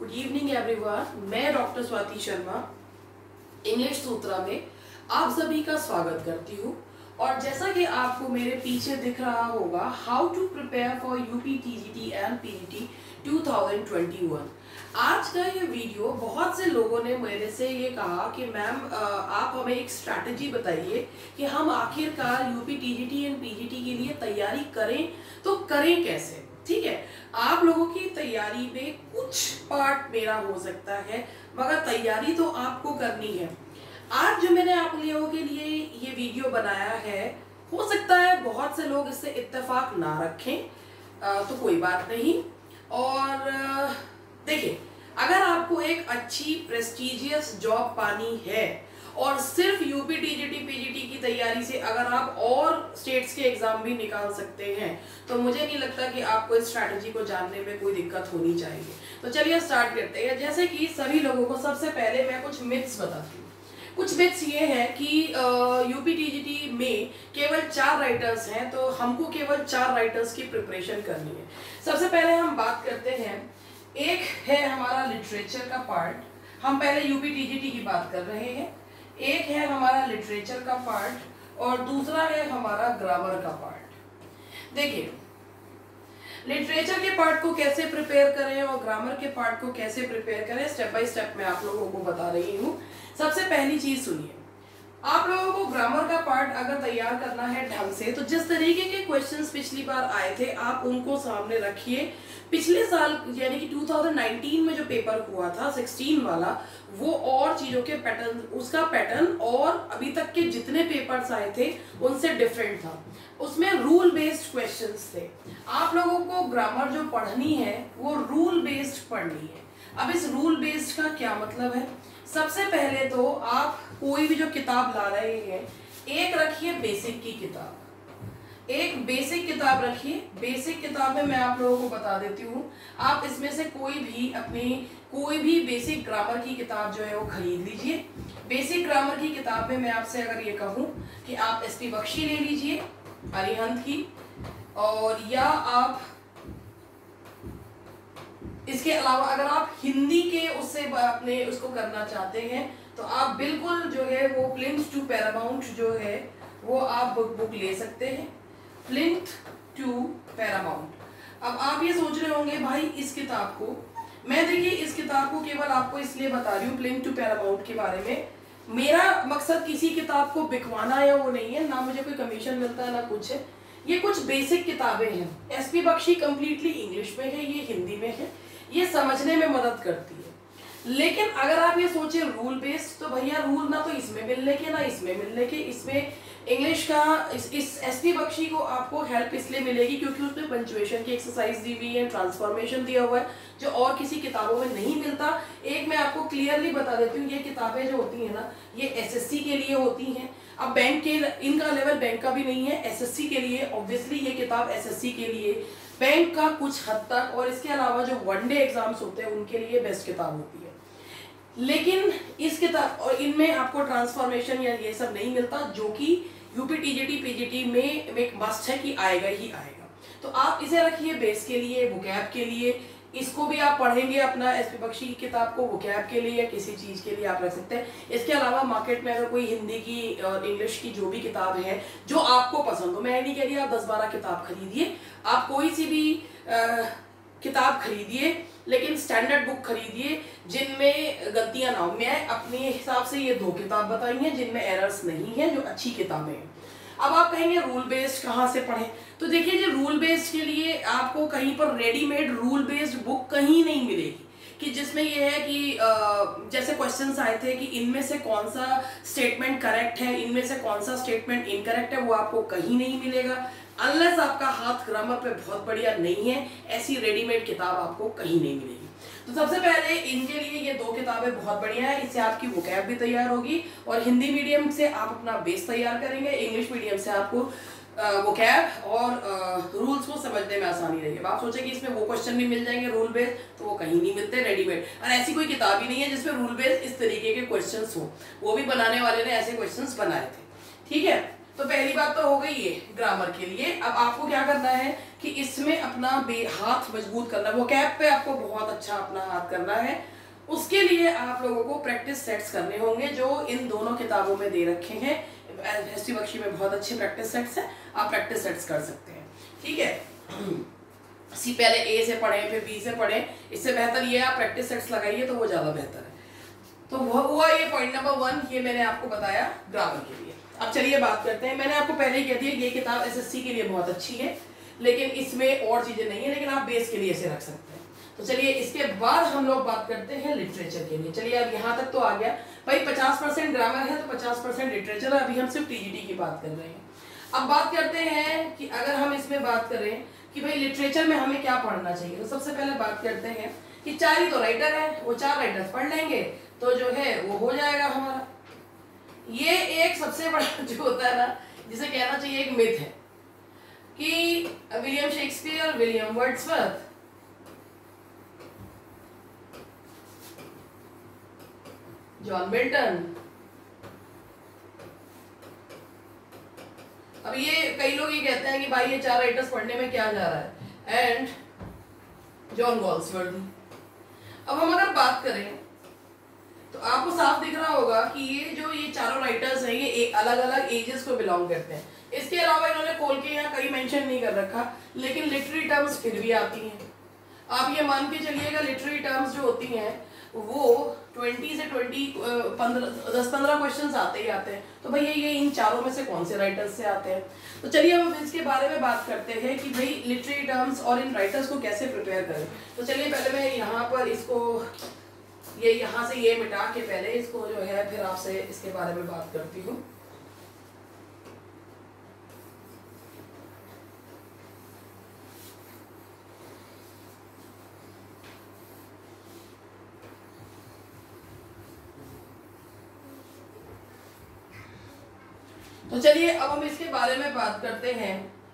Good evening everyone. मैं doctor Swati Sharma English Sutra में आप सभी का स्वागत करती हूँ। और जैसा कि आपको मेरे पीछे दिख रहा होगा, how to prepare for UP TGT and PGT 2021। आज का ये वीडियो बहुत से लोगों ने मेरे से ये कहा कि मैम आप हमें एक स्ट्रैटेजी बताइए कि हम आखिरकार यूपी टीजीटी एंड पीजीटी के लिए तैयारी करें तो करें कैसे। ठीक है, आप लोगों की तैयारी में कुछ पार्ट मेरा हो सकता है, मगर तैयारी तो आपको करनी है। आज जो मैंने आप लोगों के लिए ये वीडियो बनाया है, हो सकता है बहुत से लोग इससे इत्तेफाक ना रखें, तो कोई बात नहीं। और देखिए, अगर आपको एक अच्छी प्रेस्टिजियस जॉब पानी है और सिर्फ यूपी टीजीटी पीजीटी की तैयारी से अगर आप और स्टेट्स के एग्जाम भी निकाल सकते हैं, तो मुझे नहीं लगता कि आपको इस स्ट्रैटेजी को जानने में कोई दिक्कत होनी चाहिए। तो चलिए स्टार्ट करते हैं। जैसे कि सभी लोगों को सबसे पहले मैं कुछ मिथ्स बताती हूँ। कुछ मिथ्स ये है कि यूपी टीजीटी में केवल 4 राइटर्स हैं, तो हमको केवल 4 राइटर्स की प्रिपरेशन करनी है। सबसे पहले हम बात करते हैं, एक है हमारा लिटरेचर का पार्ट, हम पहले यूपी टीजीटी की बात कर रहे हैं। एक है हमारा लिटरेचर का पार्ट और दूसरा है हमारा ग्रामर का पार्ट। देखिए, लिटरेचर के पार्ट को कैसे प्रिपेयर करें और ग्रामर के पार्ट को कैसे प्रिपेयर करें, स्टेप बाय स्टेप मैं आप लोगों को बता रही हूँ। सबसे पहली चीज सुनिए, आप लोगों को ग्रामर का पार्ट अगर तैयार करना है ढंग से, तो जिस तरीके के क्वेश्चंस पिछली बार आए थे आप उनको सामने रखिए। पिछले साल यानी कि 2019 में जो पेपर हुआ था 16 वाला, वो और चीजों के पैटर्न, उसका पैटर्न और अभी तक के जितने पेपर्स आए थे उनसे डिफरेंट था। उसमें रूल बेस्ड क्वेश्चंस थे। आप लोगों को ग्रामर जो पढ़नी है वो रूल बेस्ड पढ़नी है। अब इस रूल बेस्ड का क्या मतलब है? सबसे पहले तो आप कोई भी जो किताब ला रहे हैं, एक रखिए बेसिक की किताब, एक बेसिक किताब रखिए। बेसिक किताब में मैं आप लोगों को बता देती हूँ, आप इसमें से कोई भी बेसिक ग्रामर की किताब जो है वो खरीद लीजिए। बेसिक ग्रामर की किताब में मैं आपसे अगर ये कहूँ कि आप एसपी बख्शी ले लीजिए अरिहंत की, और या आप इसके अलावा अगर आप हिंदी के उससे अपने उसको करना चाहते हैं तो आप बिल्कुल जो है वो प्लिंथ टू पैरामाउंट जो है वो आप बुक ले सकते हैं, प्लिंथ टू पैरामाउंट। अब आप ये सोच रहे होंगे भाई इस किताब को, मैं देखिए इस किताब को केवल आपको इसलिए बता रही हूँ प्लिंथ टू पैरामाउंट के बारे में। मेरा मकसद किसी किताब को बिकवाना या वो नहीं है, ना मुझे कोई कमीशन मिलता है ना कुछ है। ये कुछ बेसिक किताबें हैं। एसपी बख्शी कंप्लीटली इंग्लिश में है, ये हिंदी में है, ये समझने में मदद करती है। लेकिन अगर आप ये सोचे रूल बेस्ड, तो भैया रूल ना तो इसमें मिलने के ना इसमें मिलने के। इसमें इंग्लिश का इस एसपी बख्शी को आपको हेल्प इसलिए मिलेगी क्योंकि उसमें पंचुएशन की एक्सरसाइज दी हुई है, ट्रांसफॉर्मेशन दिया हुआ है, जो और किसी किताबों में नहीं मिलता। एक मैं आपको क्लियरली बता देती हूँ, ये किताबें जो होती है ना, ये एसएससी के लिए होती हैं। अब बैंक के, इनका लेवल बैंक का भी नहीं है, एसएससी के लिए। ऑब्वियसली ये किताब एसएससी के लिए, बैंक का कुछ हद तक, और इसके अलावा जो वनडे एग्जाम्स होते हैं उनके लिए बेस्ट किताब होती है। लेकिन इस किताब और इनमें आपको ट्रांसफॉर्मेशन या ये सब नहीं मिलता, जो कि यूपी टीजीटी पीजीटी में एक मस्ट है कि आएगा ही आएगा। तो आप इसे रखिए बेस के लिए, वोकैब के लिए। इसको भी आप पढ़ेंगे अपना एसपी बख्शी की किताब को वोकैब के लिए या किसी चीज के लिए आप रख सकते हैं। इसके अलावा मार्केट में अगर कोई हिंदी की और इंग्लिश की जो भी किताब है जो आपको पसंद हो, मैं नहीं कह रही आप 10-12 किताब खरीदिए, आप कोई सी भी किताब खरीदिए, लेकिन स्टैंडर्ड बुक खरीदिए जिनमें गलतियां ना हो। मैं अपने हिसाब से ये 2 किताब बताई हैं जिनमें एरर्स नहीं है, जो अच्छी किताबें हैं। अब आप कहेंगे रूल बेस्ड कहाँ से पढ़ें, तो देखिए जो रूल बेस्ड के लिए आपको कहीं पर रेडीमेड रूल बेस्ड बुक कहीं नहीं मिलेगी कि जिसमें ये है कि जैसे क्वेश्चंस आए थे कि इनमें से कौन सा स्टेटमेंट करेक्ट है, इनमें से कौन सा स्टेटमेंट इनकरेक्ट है, वो आपको कहीं नहीं मिलेगा। अनलेस आपका हाथ ग्रामर पे बहुत बढ़िया नहीं है, ऐसी रेडीमेड किताब आपको कहीं नहीं मिलेगी। तो सबसे पहले इनके लिए ये 2 किताबें बहुत बढ़िया है, इससे आपकी वोकैब भी तैयार होगी और हिंदी मीडियम से आप अपना बेस तैयार करेंगे, इंग्लिश मीडियम से आपको वोकैब और रूल्स को समझने में आसानी रहेगी। आप सोचे कि इसमें वो क्वेश्चन भी मिल जाएंगे रूल बेस्ड, तो वो कहीं नहीं मिलते रेडीमेड। और ऐसी कोई किताब ही नहीं है जिसमें रूल बेस्ड इस तरीके के क्वेश्चंस हो, वो भी बनाने वाले ने ऐसे क्वेश्चंस बनाए थे। ठीक है, तो पहली बात तो हो गई ये ग्रामर के लिए। अब आपको क्या करना है कि इसमें अपना हाथ मजबूत करना है, वो कैप पे आपको बहुत अच्छा अपना हाथ करना है। उसके लिए आप लोगों को प्रैक्टिस सेट्स करने होंगे जो इन दोनों किताबों में दे रखे हैं। एसटी बख्शी में बहुत अच्छे प्रैक्टिस सेट्स हैं, आप प्रैक्टिस सेट्स कर सकते हैं। ठीक है, पहले ए से पढ़ें फिर बी से पढ़ें, इससे बेहतर ये आप प्रैक्टिस सेट्स लगाइए तो वो ज्यादा बेहतर है। तो वो हुआ ये पॉइंट नंबर 1, ये मैंने आपको बताया ग्रामर के लिए। अब चलिए बात करते हैं, मैंने आपको पहले ही कह दिया ये किताब एसएससी के लिए बहुत अच्छी है, लेकिन इसमें और चीजें नहीं है, लेकिन आप बेस के लिए इसे रख सकते हैं। तो चलिए इसके बाद हम लोग बात करते हैं लिटरेचर के लिए। चलिए अब यहाँ तक तो आ गया भाई, 50% ग्रामर है तो 50% लिटरेचर है। अभी हम सिर्फ टीजीटी की बात कर रहे हैं। अब बात करते हैं कि अगर हम इसमें बात करें कि भाई लिटरेचर में हमें क्या पढ़ना चाहिए, तो सबसे पहले बात करते हैं कि 4 ही तो राइटर है, वो 4 राइटर्स पढ़ लेंगे तो जो है वो हो जाएगा हमारा। ये एक सबसे बड़ा जो होता है ना, जिसे कहना चाहिए एक मिथ है कि William Shakespeare, William Wordsworth, John Milton, अब ये कई लोग ये कहते हैं कि भाई ये 4 राइटर्स पढ़ने में क्या जा रहा है, एंड जॉन गॉल्सवर्दी। अब हम अगर बात करें तो आपको साफ दिख रहा होगा कि ये चारों राइटर्स हैं, ये अलग अलग एजेस को बिलोंग करते हैं। इसके अलावा इन्होंने खोल के यहाँ कहीं मेंशन नहीं कर रखा, लेकिन लिटरेरी टर्म्स फिर भी आती हैं। आप ये मान के चलिएगा लिटरेरी टर्म्स जो होती हैं वो 20 से 10-15 क्वेश्चंस आते ही आते हैं। तो भैया ये इन चारों में से कौन से राइटर्स से आते हैं? तो चलिए हम इसके बारे में बात करते हैं कि भाई लिटरेरी टर्म्स और इन राइटर्स को कैसे प्रिपेयर करें। तो चलिए पहले मैं यहाँ पर इसको यहाँ से ये मिटा के पहले इसको जो है फिर आपसे इसके बारे में बात करती हूँ। तो चलिए अब हम इसके बारे में बात करते हैं।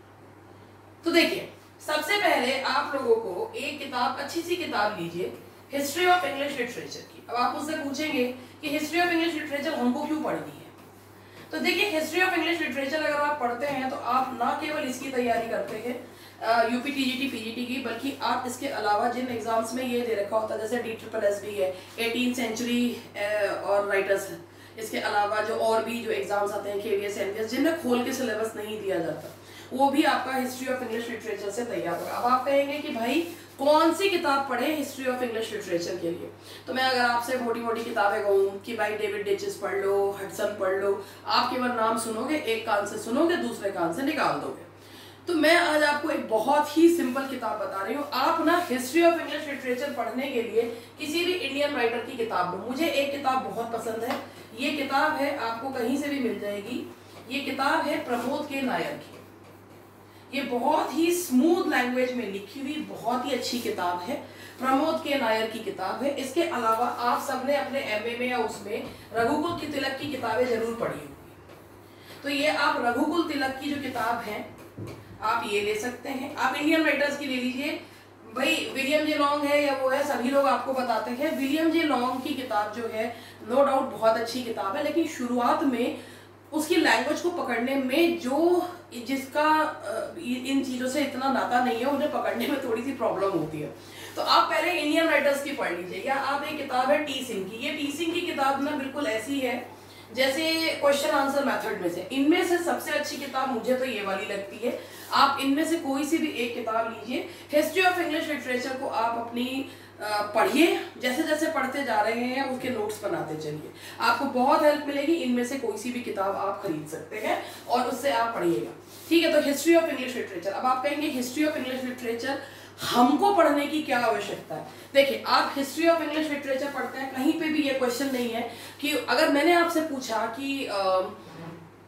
तो देखिए सबसे पहले आप लोगों को एक किताब, अच्छी सी किताब लीजिए, हिस्ट्री ऑफ इंग्लिश लिटरेचर की। अब आप मुझसे पूछेंगे कि हिस्ट्री ऑफ इंग्लिश लिटरेचर हमको क्यों पढ़नी है? तो देखिए हिस्ट्री ऑफ इंग्लिश लिटरेचर अगर आप पढ़ते हैं तो आप ना केवल इसकी तैयारी करते हैं यूपी टीजीटी पीजीटी की, बल्कि आप इसके अलावा जिन एग्जाम्स में ये दे रखा होता है जैसे DSSB है, 18th सेंचुरी और राइटर्स है, इसके अलावा जो और भी जो एग्जाम्स आते हैं KVS NVS जिनमें खोल के सिलेबस नहीं दिया जाता, वो भी आपका हिस्ट्री ऑफ इंग्लिश लिटरेचर से तैयार होगा। अब आप कहेंगे कि भाई कौन सी किताब पढ़े हिस्ट्री ऑफ इंग्लिश लिटरेचर के लिए? तो मैं अगर आपसे मोटी मोटी किताबें कहूँ कि भाई डेविड डिचेस पढ़ लो, हडसन पढ़ लो, आप केवल नाम सुनोगे, एक कान से सुनोगे दूसरे कान से निकाल दोगे। तो मैं आज आपको एक बहुत ही सिंपल किताब बता रही हूँ। आप ना हिस्ट्री ऑफ इंग्लिश लिटरेचर पढ़ने के लिए किसी भी इंडियन राइटर की किताब लो। मुझे एक किताब बहुत पसंद है, ये किताब है, आपको कहीं से भी मिल जाएगी, ये किताब है प्रमोद के नायर की। ये बहुत ही स्मूथ लैंग्वेज में लिखी हुई बहुत ही अच्छी किताब है, प्रमोद के नायर की किताब है। इसके अलावा आप सबने अपने MA में या उसमें रघुकुल की तिलक की किताबें जरूर पढ़ी होंगी। तो ये आप रघुकुल तिलक की जो किताब है आप ये ले सकते हैं। आप इंडियन राइटर्स की ले लीजिए, भाई विलियम जे लॉन्ग है या वो है, सभी लोग आपको बताते हैं। विलियम जे लॉन्ग की किताब जो है नो डाउट बहुत अच्छी किताब है, लेकिन शुरुआत में उसकी लैंग्वेज को पकड़ने में जो जिसका इन चीज़ों से इतना नाता नहीं है, उन्हें पकड़ने में थोड़ी सी प्रॉब्लम होती है। तो आप पहले इंडियन राइटर्स की पढ़ लीजिए, या आप एक किताब है टी सिंह की। ये टी सिंह की किताब ना बिल्कुल ऐसी है जैसे क्वेश्चन आंसर मेथड में से, इनमें से सबसे अच्छी किताब मुझे तो ये वाली लगती है। आप इनमें से कोई सी भी एक किताब लीजिए, हिस्ट्री ऑफ इंग्लिश लिटरेचर को आप अपनी पढ़िए, जैसे जैसे पढ़ते जा रहे हैं उसके नोट्स बनाते चलिए, आपको बहुत हेल्प मिलेगी। इनमें से कोई सी भी किताब आप खरीद सकते हैं और उससे आप पढ़िएगा, ठीक है। तो हिस्ट्री ऑफ इंग्लिश लिटरेचर। अब आप कहेंगे हिस्ट्री ऑफ इंग्लिश लिटरेचर हमको पढ़ने की क्या आवश्यकता है? देखिए आप हिस्ट्री ऑफ इंग्लिश लिटरेचर पढ़ते हैं, कहीं पे भी ये क्वेश्चन नहीं है कि अगर मैंने आपसे पूछा कि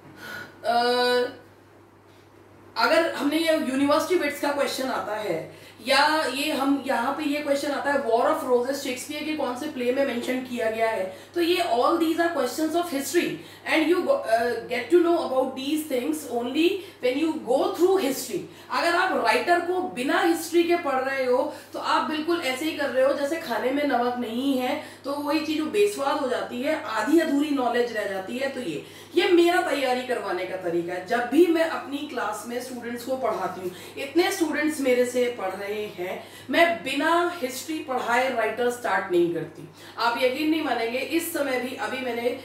अगर हमने ये यूनिवर्सिटी बिट्स का क्वेश्चन आता है या ये हम यहाँ पे ये क्वेश्चन आता है वॉर ऑफ रोजेस शेक्सपियर के कौन से प्ले में मेंशन किया गया है। तो ये all these are questions of history and you get to know about these things only when you go through history. अगर आप राइटर को बिना हिस्ट्री के पढ़ रहे हो तो आप बिल्कुल ऐसे ही कर रहे हो जैसे खाने में नमक नहीं है, तो वही चीज बेस्वाद हो जाती है, आधी अधूरी नॉलेज रह जाती है। तो ये मेरा तैयारी करवाने का तरीका है। जब भी मैं अपनी क्लास में स्टूडेंट्स को पढ़ाती हूँ, इतने स्टूडेंट्स मेरे से पढ़ रहे हैं, मैं बिना हिस्ट्री पढ़ाए राइटर स्टार्ट नहीं करती। आप यकीन नहीं मानेंगे, इस समय भी अभी मैंने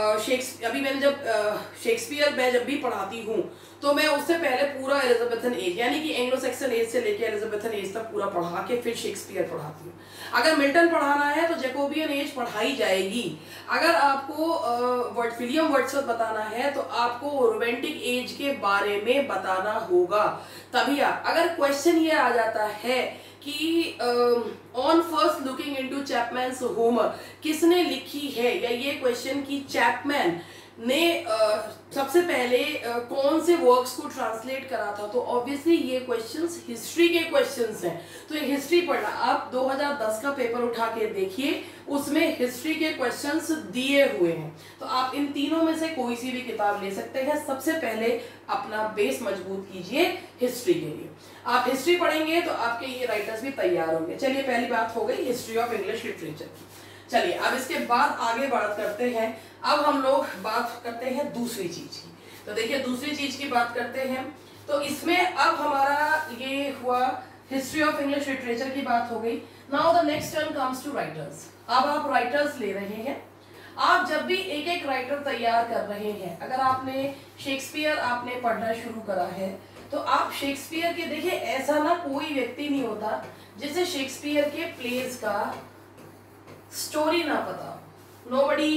जब शेक्सपियर मैं जब भी पढ़ाती हूँ तो मैं उससे पहले पूरा एलिजाबेथन एज यानी कि एंग्लो सेक्सन एज से लेकर एलिजाबेथन एज तक पूरा पढ़ा के फिर शेक्सपियर पढ़ाती हूँ। अगर मिल्टन पढ़ाना है तो जैकोबियन एज पढ़ाई जाएगी। अगर आपको विलियम वर्ड्सवर्थ बताना है तो आपको रोमांटिक एज के बारे में बताना होगा। तभी अगर क्वेश्चन ये आ जाता है कि on first looking into Chapman's Homer किसने लिखी है, या ये क्वेश्चन कि चैपमैन ने सबसे पहले कौन से वर्क्स को ट्रांसलेट करा था, तो ऑब्वियसली ये क्वेश्चंस हिस्ट्री के क्वेश्चंस हैं। तो ये हिस्ट्री पढ़ना, आप 2010 का पेपर उठा के देखिए, उसमें हिस्ट्री के क्वेश्चंस दिए हुए हैं। तो आप इन तीनों में से कोई सी भी किताब ले सकते हैं। सबसे पहले अपना बेस मजबूत कीजिए हिस्ट्री के लिए। आप हिस्ट्री पढ़ेंगे तो आपके ये राइटर्स भी तैयार होंगे। चलिए, पहली बात हो गई हिस्ट्री ऑफ इंग्लिश लिटरेचर की। चलिए अब इसके बाद आगे बात करते हैं। अब हम लोग बात करते हैं दूसरी चीज की। तो देखिए, दूसरी चीज की बात करते हैं तो इसमें अब हमारा ये हुआ हिस्ट्री ऑफ इंग्लिश लिटरेचर की बात हो गई। Now the next turn comes to writers. अब आप राइटर्स ले रहे हैं। आप जब भी एक एक राइटर तैयार कर रहे हैं, अगर आपने शेक्सपियर आपने पढ़ना शुरू करा है तो आप शेक्सपियर के, देखिए ऐसा ना कोई व्यक्ति नहीं होता जिसे शेक्सपियर के प्लेस का स्टोरी ना पता। नोबडी।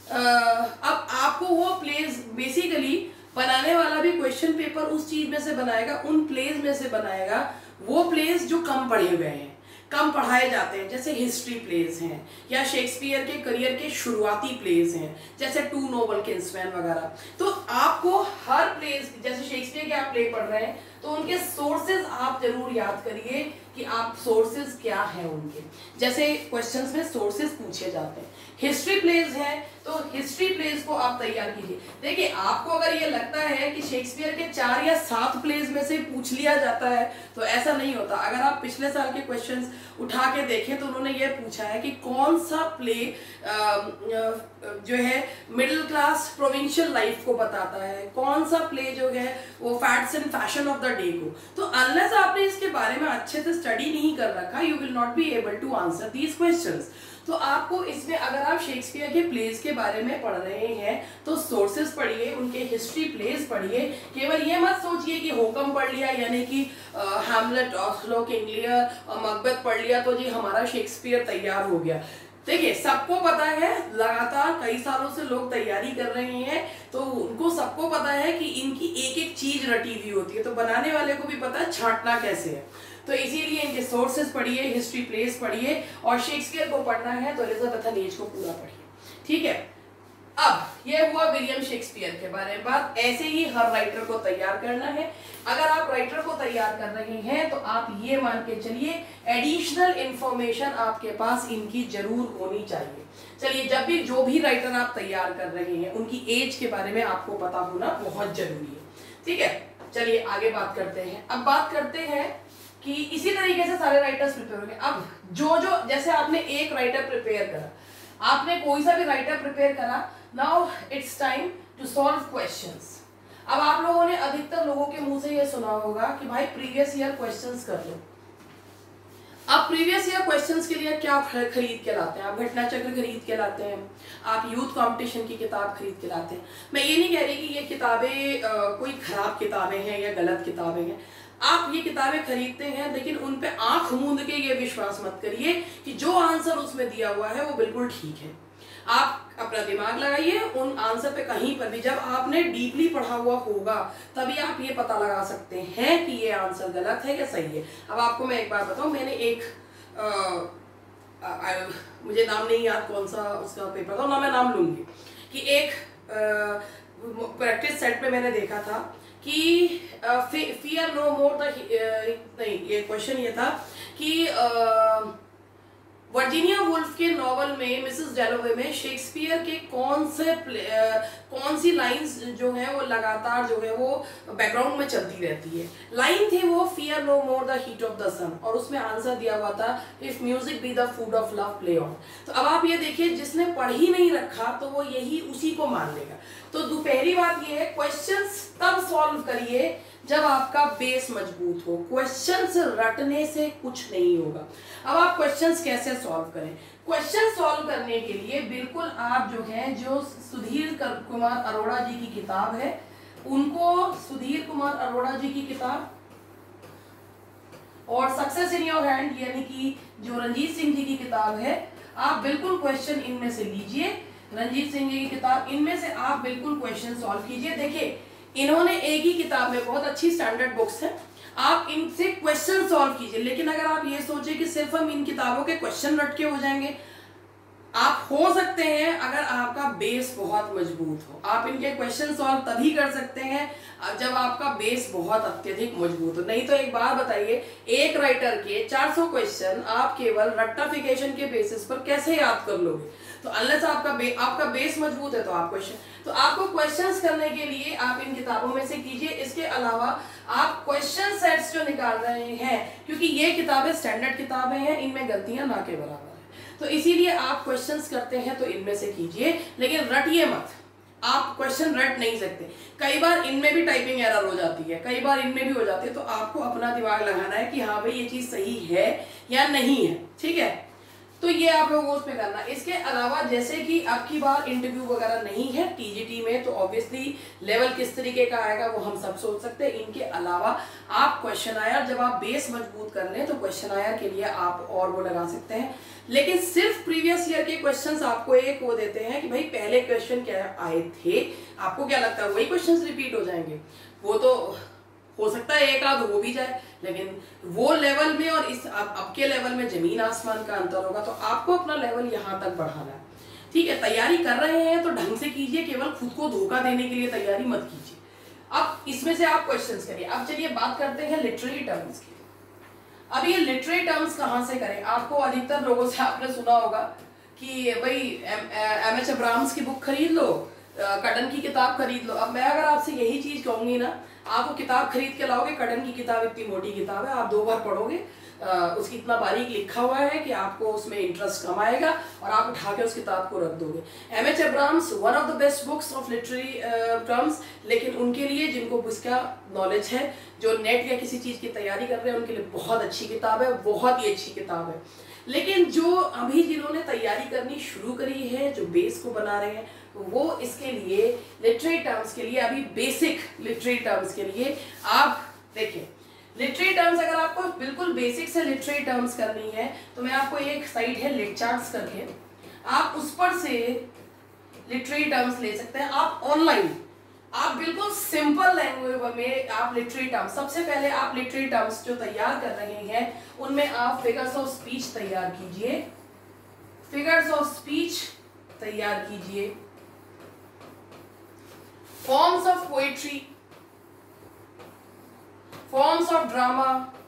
अब आपको वो प्लेस बेसिकली बनाने वाला भी क्वेश्चन पेपर उस चीज में से बनाएगा, उन प्लेस में से बनाएगा वो प्लेस जो कम पढ़े हुए हैं, कम पढ़ाए जाते हैं, जैसे हिस्ट्री प्लेस हैं या शेक्सपियर के करियर के शुरुआती प्लेस हैं जैसे टू नोबल किंग्समैन वगैरह। तो आपको हर प्लेस, जैसे शेक्सपियर के आप प्ले पढ़ रहे हैं तो उनके सोर्सेज आप जरूर याद करिए कि आप सोर्सेज क्या हैं उनके, जैसे क्वेश्चंस में सोर्सेज पूछे जाते हैं। हिस्ट्री प्लेस है तो हिस्ट्री प्लेस को आप तैयार कीजिए। देखिए, आपको अगर ये लगता है कि शेक्सपियर के 4 या 7 प्लेस में से पूछ लिया जाता है तो ऐसा नहीं होता। अगर आप पिछले साल के क्वेश्चंस उठा के देखें तो उन्होंने ये पूछा है कि कौन सा प्ले जो है मिडिल क्लास प्रोविंशियल लाइफ को बताता है, कौन सा प्ले जो है वो fads and fashion of the day को। तो अनलेस आपने इसके बारे में अच्छे से स्टडी नहीं कर रखा, you will not be able to answer these questions. तो आपको इसमें, अगर आप शेक्सपियर के प्लेस के बारे में पढ़ रहे हैं तो सोर्सेस पढ़िए, उनके हिस्ट्री प्लेस पढ़िए। केवल ये मत सोचिए कि होकम पढ़ लिया यानी कि हैमलेट, ऑथलो, किंग लियर और मकबेथ पढ़ लिया तो जी हमारा शेक्सपियर तैयार हो गया। देखिए, सबको पता है, लगातार कई सालों से लोग तैयारी कर रहे हैं तो उनको सबको पता है कि इनकी एक एक चीज रटी हुई होती है, तो बनाने वाले को भी पता है छांटना कैसे है। तो इसीलिए इनके सोर्सेज पढ़िए, हिस्ट्री प्लेस पढ़िए, और शेक्सपियर को पढ़ना है तो एलिजाबेथन एज को पूरा पढ़िए। ठीक है, अब ये हुआ विलियम शेक्सपियर के बारे में बात। ऐसे ही हर राइटर को तैयार करना है। अगर आप राइटर को तैयार कर रहे हैं तो आप ये मान के चलिए एडिशनल इंफॉर्मेशन आपके पास इनकी जरूर होनी चाहिए। चलिए, जब भी जो भी राइटर आप तैयार कर रहे हैं उनकी एज के बारे में आपको पता होना बहुत जरूरी है। ठीक है, चलिए आगे बात करते हैं। अब बात करते हैं कि इसी तरीके से सारे राइटर्स प्रिपेयर हो गए। अब जो जैसे आपने एक राइटर प्रिपेयर करा, आपने कोई सा भी राइटर प्रिपेयर करा, now it's time to solve questions. अब आप लोगों ने अधिकतर लोगों के मुंह से ये सुना होगा कि भाई प्रीवियस ईयर क्वेश्चंस कर लो। आप प्रीवियस ईयर क्वेश्चंस के लिए क्या खरीद के लाते हैं? आप घटना चक्र खरीद के लाते हैं, आप यूथ कंपटीशन की किताब खरीद के लाते हैं। मैं ये नहीं कह रही कि ये किताबें कोई खराब किताबें हैं या गलत किताबें हैं। आप ये किताबें खरीदते हैं लेकिन उन पे आंख मूंद के ये विश्वास मत करिए कि जो आंसर उसमें दिया हुआ है वो बिल्कुल ठीक है। आप अपना दिमाग लगाइए उन आंसर पे। कहीं पर भी जब आपने डीपली पढ़ा हुआ होगा तभी आप ये पता लगा सकते हैं कि ये आंसर गलत है या सही है। अब आपको मैं एक बात बताऊं, मैंने एक मुझे नाम नहीं याद कौन सा उसका पेपर था ना, मैं नाम लूंगी, कि एक प्रैक्टिस सेट पे मैंने देखा था कि फियर नो मोर द, नहीं ये क्वेश्चन ये था कि वर्जीनिया वुल्फ के नॉवल में मिसेस डैलोवे में शेक्सपियर के कौन सी लाइंस जो है वो लगातार जो है वो बैकग्राउंड में चलती रहती है। लाइन थी वो fear no more the heat of the sun, और उसमें आंसर दिया हुआ था if music be the food of love play on. तो अब आप ये देखिए, जिसने पढ़ ही नहीं रखा तो वो यही उसी को मान लेगा। तो पहली बात ये है, क्वेश्चंस तब सॉल्व करिए जब आपका बेस मजबूत हो। क्वेश्चंस रटने से कुछ नहीं होगा। अब आप क्वेश्चंस कैसे सॉल्व करें? क्वेश्चन सॉल्व करने के लिए बिल्कुल आप जो है, जो सुधीर कुमार अरोड़ा जी की किताब है, उनको सुधीर कुमार अरोड़ा जी की किताब और सक्सेस इन योर हैंड यानी कि जो रंजीत सिंह जी की किताब है, आप बिल्कुल क्वेश्चन इनमें से लीजिए। रंजीत सिंह जी की किताब, इनमें से आप बिल्कुल क्वेश्चन सॉल्व कीजिए। देखिए, इन्होंने एक ही किताब में, बहुत अच्छी स्टैंडर्ड बुक्स है, आप इनसे क्वेश्चन सॉल्व कीजिए। लेकिन अगर आप ये सोचे कि सिर्फ हम इन किताबों के क्वेश्चन रट के हो जाएंगे, आप हो सकते हैं अगर आपका बेस बहुत मजबूत हो। आप इनके क्वेश्चन सॉल्व तभी कर सकते हैं जब आपका बेस बहुत अत्यधिक मजबूत हो। नहीं तो एक बात बताइए, एक राइटर के 400 क्वेश्चन आप केवल रट्टाफिकेशन के बेसिस पर कैसे याद कर लोगे? तो अनलेस आपका बेस मजबूत है तो आप आपको क्वेश्चंस करने के लिए आप इन किताबों में से कीजिए। इसके अलावा आप क्वेश्चन सेट्स जो निकाल रहे हैं, क्योंकि ये किताबें स्टैंडर्ड किताबें हैं, इनमें गलतियां ना के बराबर है, तो इसीलिए आप क्वेश्चंस करते हैं तो इनमें से कीजिए, लेकिन रटिए मत। आप क्वेश्चन रट नहीं सकते। कई बार इनमें भी टाइपिंग एरर हो जाती है, कई बार इनमें भी हो जाती है, तो आपको अपना दिमाग लगाना है कि हाँ भाई ये चीज सही है या नहीं है। ठीक है, तो ये आप लोगों उसमें करना। इसके अलावा जैसे कि अब की बार इंटरव्यू वगैरह नहीं है टीजीटी में, तो ऑब्वियसली लेवल किस तरीके का आएगा वो हम सब सोच सकते हैं। इनके अलावा आप क्वेश्चन आयर, जब आप बेस मजबूत कर लें तो क्वेश्चन आयर के लिए आप और वो लगा सकते हैं। लेकिन सिर्फ प्रीवियस ईयर के क्वेश्चंस आपको एक वो देते हैं कि भाई पहले क्वेश्चन क्या आए थे, आपको क्या लगता है वही क्वेश्चंस रिपीट हो जाएंगे? वो तो हो सकता है एक आध हो भी जाए, लेकिन वो लेवल में और इस अब के लेवल में जमीन आसमान का अंतर होगा। तो आपको अपना लेवल यहाँ तक बढ़ाना है। ठीक है, तैयारी कर रहे हैं तो ढंग से कीजिए, केवल खुद को धोखा देने के लिए तैयारी मत कीजिए। अब इसमें से आप क्वेश्चंस करिए। अब चलिए बात करते हैं लिटरेरी टर्म्स की। अब ये लिटरेरी टर्म्स कहाँ से करें? आपको अधिकतर लोगों से आपने सुना होगा कि भाई एम.एच. अब्राहम्स की बुक खरीद लो, कटन की किताब खरीद लो। अब मैं अगर आपसे यही चीज कहूंगी ना, आप वो किताब खरीद के लाओगे, कटन की किताब इतनी मोटी किताब है, आप 2 बार पढ़ोगे, उसकी इतना बारीक लिखा हुआ है कि आपको उसमें इंटरेस्ट कम आएगा और आप उठा के उस किताब को रख दोगे। M H. Abrams one of the best books of literary terms, लेकिन उनके लिए जिनको इसका नॉलेज है, जो नेट या किसी चीज की तैयारी कर रहे हैं, उनके लिए बहुत अच्छी किताब है, बहुत ही अच्छी किताब है। लेकिन जो अभी जिन्होंने तैयारी करनी शुरू करी है, जो बेस को बना रहे हैं, वो इसके लिए लिटरेरी टर्म्स के लिए, अभी बेसिक लिटरेरी टर्म्स के लिए आप देखिए, लिटरेरी टर्म्स अगर आपको बिल्कुल बेसिक से लिटरेरी टर्म्स करनी है तो मैं आपको एक साइट है लिट चार्ट्स करके, आप उस पर से लिटरेरी टर्म्स ले सकते हैं। आप ऑनलाइन आप बिल्कुल सिंपल लैंग्वेज में आप लिटरेरी टर्म्स, सबसे पहले आप लिटरेरी टर्म्स जो तैयार कर रहे हैं उनमें आप फिगर्स ऑफ स्पीच तैयार कीजिए, फिगर्स ऑफ स्पीच तैयार कीजिए, forms of poetry, forms of drama,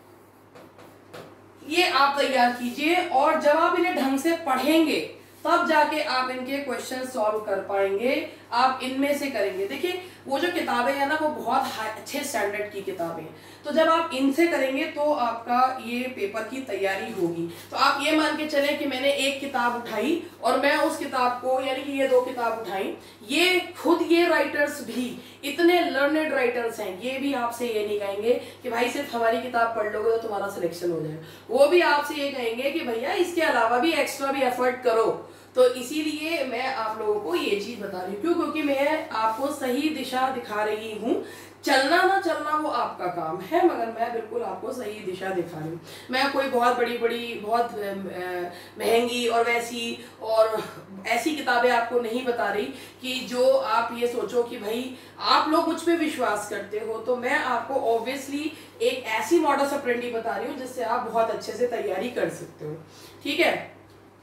ये आप तैयार कीजिए। और जब आप इन्हें ढंग से पढ़ेंगे तब जाके आप इनके क्वेश्चन सॉल्व कर पाएंगे। आप इनमें से करेंगे, देखिए वो जो किताबें हैं ना, वो बहुत अच्छे स्टैंडर्ड की किताबें हैं, तो जब आप इनसे करेंगे तो आपका ये पेपर की तैयारी होगी। तो आप ये मान के चलें कि मैंने एक किताब उठाई और मैं उस किताब को, यानी कि ये 2 किताब उठाई, ये खुद ये राइटर्स भी इतने लर्नेड राइटर्स हैं, ये भी आपसे ये नहीं कहेंगे कि भाई सिर्फ हमारी किताब पढ़ लोगे तो तुम्हारा सिलेक्शन हो जाएगा। वो भी आपसे ये कहेंगे कि भैया इसके अलावा भी एक्स्ट्रा भी एफर्ट करो। तो इसीलिए मैं आप लोगों को ये चीज बता रही हूँ, क्यों? क्योंकि मैं आपको सही दिशा दिखा रही हूँ। चलना ना चलना वो आपका काम है, मगर मैं बिल्कुल आपको सही दिशा दिखा रही हूँ। मैं कोई बहुत बड़ी बहुत महंगी और वैसी और ऐसी किताबें आपको नहीं बता रही कि जो आप ये सोचो कि भाई आप लोग मुझ पे विश्वास करते हो। तो मैं आपको ऑब्वियसली एक ऐसी मॉडस ऑपरेंडी बता रही हूँ जिससे आप बहुत अच्छे से तैयारी कर सकते हो। ठीक है,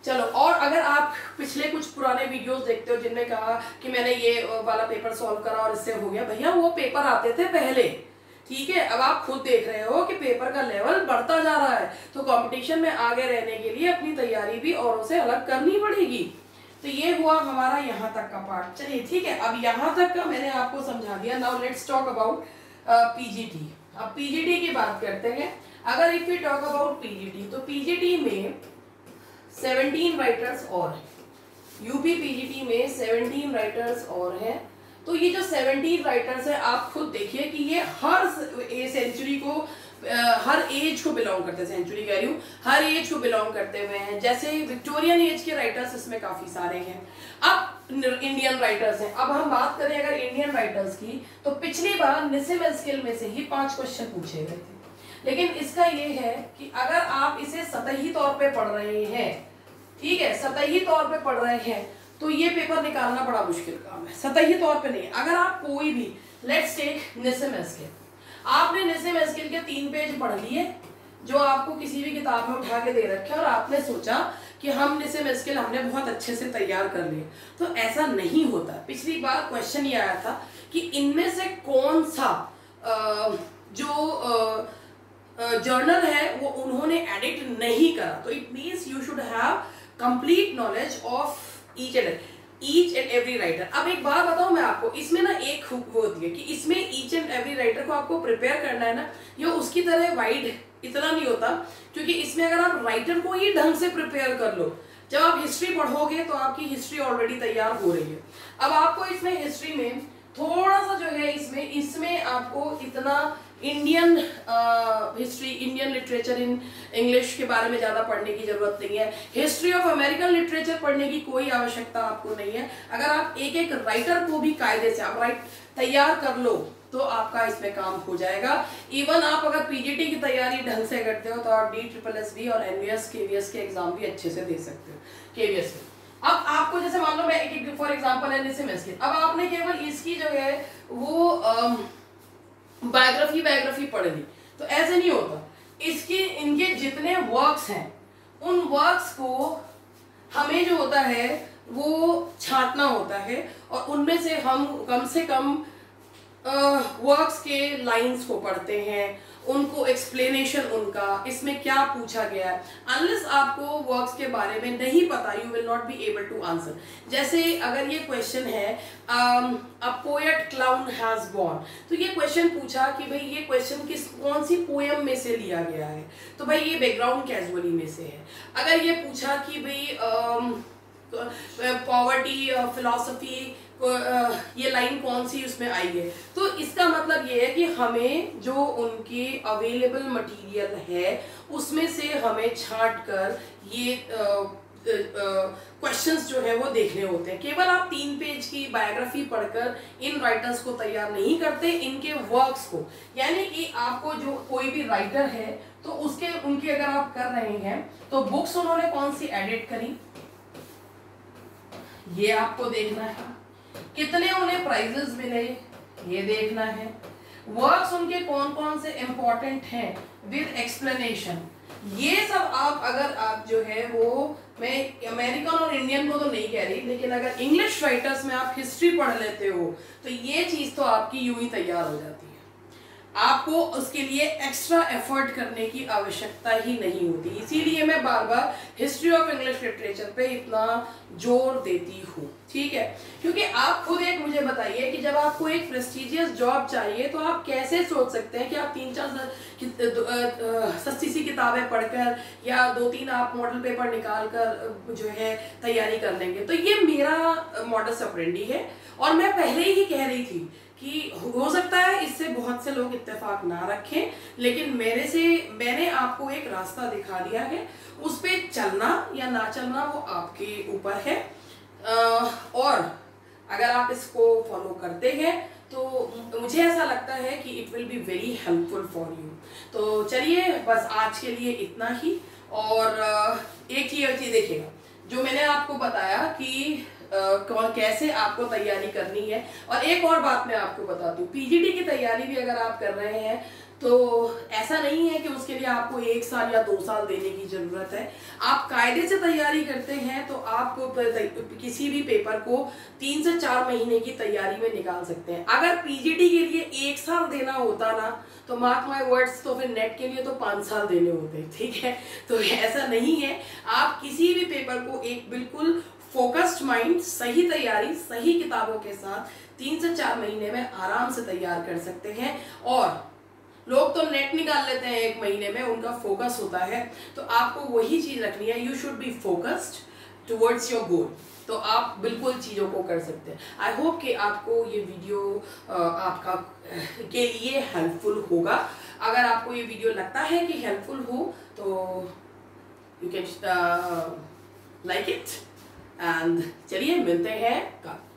चलो, और अगर आप पिछले कुछ पुराने वीडियोस देखते हो जिनमें कहा कि मैंने ये वाला पेपर सॉल्व करा और इससे हो गया, भैया वो पेपर आते थे पहले, ठीक है। अब आप खुद देख रहे हो कि पेपर का लेवल बढ़ता जा रहा है, तो कंपटीशन में आगे रहने के लिए अपनी तैयारी भी औरों से अलग करनी पड़ेगी। तो ये हुआ हमारा यहाँ तक का पार्ट। चलिए ठीक है, अब यहाँ तक का मैंने आपको समझा दिया। Now let's talk about PGT. अब पीजीटी की बात करते हैं। अगर if you talk about PGT, तो पीजीटी में 17 राइटर्स और हैं। यूपी पीजीटी में 17 राइटर्स और हैं। तो ये जो 17 राइटर्स है, आप खुद देखिए कि ये हर सेंचुरी को, हर एज को बिलोंग करते हैं, सेंचुरी कह रही हूँ, हर एज को बिलोंग करते हुए हैं। जैसे विक्टोरियन एज के राइटर्स इसमें काफी सारे हैं। अब इंडियन राइटर्स हैं। अब हम बात करें अगर इंडियन राइटर्स की, तो पिछली बार निसिम एस्किल में से ही 5 क्वेश्चन पूछे गए थे। लेकिन इसका ये है कि अगर आप इसे सतही तौर पे पढ़ रहे हैं, ठीक है, सतही तौर पे पढ़ रहे हैं, तो ये पेपर निकालना बड़ा मुश्किल काम है। सतही तौर पे नहीं। अगर आप कोई भी, लेट्स टेक निसिम एस्किल, आपने निसिम एस्किल के 3 पेज पढ़ लिए जो आपको किसी भी किताब में उठा के दे रखे, और आपने सोचा कि हम निसिम एस्किल हमने बहुत अच्छे से तैयार कर लिए, तो ऐसा नहीं होता। पिछली बार क्वेश्चन ये आया था कि इनमें से कौन सा जो जर्नल है वो उन्होंने एडिट नहीं करा। तो it means you should have complete knowledge of each and every writer. अब एक बात बताऊं मैं आपको, इसमें ना एक वो होती है कि इसमें ईच एंड एवरी राइटर को आपको प्रिपेयर करना है ना, ये उसकी तरह वाइड इतना नहीं होता, क्योंकि इसमें अगर आप राइटर को ही ढंग से प्रिपेयर कर लो, जब आप हिस्ट्री पढ़ोगे तो आपकी हिस्ट्री ऑलरेडी तैयार हो रही है। अब आपको इसमें हिस्ट्री में थोड़ा सा जो है, इसमें आपको इतना Indian history, Indian literature in English के बारे में ज्यादा पढ़ने की जरूरत नहीं है। हिस्ट्री ऑफ अमेरिकन लिटरेचर पढ़ने की कोई आवश्यकता आपको नहीं है। अगर आप एक एक राइटर को भी कायदे से आप तैयार कर लो तो आपका इसमें काम हो जाएगा। इवन आप अगर पीजीटी की तैयारी ढंग से करते हो तो आप DSSB और NVS KVS के एग्जाम भी अच्छे से दे सकते हो। KVS में अब आपको जैसे मान लो मैं एक फॉर एग्जांपल है निसिम एस्किल, अब आपने केवल इसकी जो है वो बायोग्राफी पढ़ ली, तो ऐसे नहीं होता। इनके जितने वर्क्स हैं, उन वर्क्स को हमें जो होता है वो छांटना होता है, और उनमें से हम कम से कम वर्क्स के लाइंस को पढ़ते हैं, उनको एक्सप्लेनेशन उनका इसमें क्या पूछा गया है। अनलेस आपको वर्क्स के बारे में नहीं पता, you will not be able to answer. जैसे अगर ये क्वेश्चन है a poet clown has born, तो ये क्वेश्चन पूछा कि भाई ये क्वेश्चन कौन सी पोएम में से लिया गया है, तो भाई ये बैकग्राउंड कैजुअली में से है। अगर ये पूछा कि भाई पॉवर्टी फिलॉसफी ये लाइन कौन सी उसमें आई है, तो इसका मतलब ये है कि हमें जो उनके अवेलेबल मटेरियल है उसमें से हमें छांट कर ये क्वेश्चंस जो है वो देखने होते हैं। केवल आप 3 पेज की बायोग्राफी पढ़कर इन राइटर्स को तैयार नहीं करते, इनके वर्क्स को, यानी कि आपको जो कोई भी राइटर है तो उनकी अगर आप कर रहे हैं तो बुक्स उन्होंने कौन सी एडिट करी ये आपको देखना है, कितने उन्हें प्राइजेस मिले ये देखना है, वर्क्स उनके कौन कौन से इंपॉर्टेंट हैं विद एक्सप्लेनेशन, ये सब अगर आप जो है वो, मैं अमेरिकन और इंडियन को तो नहीं कह रही, लेकिन अगर इंग्लिश राइटर्स में आप हिस्ट्री पढ़ लेते हो तो ये चीज तो आपकी यूं ही तैयार हो जाती है। आपको उसके लिए एक्स्ट्रा एफर्ट करने की आवश्यकता ही नहीं होती। इसीलिए मैं बार बार हिस्ट्री ऑफ इंग्लिश लिटरेचर पे इतना जोर देती हूँ, ठीक है। क्योंकि आप खुद एक मुझे बताइए कि जब आपको एक प्रेस्टिजियस जॉब चाहिए तो आप कैसे सोच सकते हैं कि आप 3-4 सस्ती सी किताबें पढ़कर या 2-3 आप मॉडल पेपर निकाल कर जो है तैयारी कर लेंगे। तो ये मेरा मॉडस ऑपरेंडी है, और मैं पहले ही कह रही थी कि हो सकता है इससे बहुत से लोग इत्तेफाक ना रखें, लेकिन मैंने आपको एक रास्ता दिखा दिया है, उस पे चलना या ना चलना वो आपके ऊपर है। और अगर आप इसको फॉलो करते हैं तो मुझे ऐसा लगता है कि it will be very helpful for you. तो चलिए बस आज के लिए इतना ही। और एक चीज देखिएगा, जो मैंने आपको बताया कि कैसे आपको तैयारी करनी है, और एक और बात मैं आपको बता दूं, पीजीटी की तैयारी भी अगर आप कर रहे हैं तो ऐसा नहीं है कि उसके लिए आपको 1 साल या 2 साल देने की ज़रूरत है। आप कायदे से तैयारी करते हैं तो आप किसी भी पेपर को 3 से 4 महीने की तैयारी में निकाल सकते हैं। अगर पीजीटी के लिए 1 साल देना होता ना, तो मार्क माय वर्ड्स, तो फिर नेट के लिए तो 5 साल देने होते, ठीक है। तो ऐसा नहीं है, आप किसी भी पेपर को एक बिल्कुल फोकस्ड माइंड, सही तैयारी, सही किताबों के साथ 3 से 4 महीने में आराम से तैयार कर सकते हैं। और लोग तो नेट निकाल लेते हैं 1 महीने में, उनका फोकस होता है। तो आपको वही चीज रखनी है, you should be focused towards your goal. तो आप बिल्कुल चीज़ों को कर सकते हैं। आई होप कि आपको ये वीडियो आपका के लिए हेल्पफुल होगा। अगर आपको ये वीडियो लगता है कि हेल्पफुल हो तो you can like it. And चलिए मिलते हैं कल।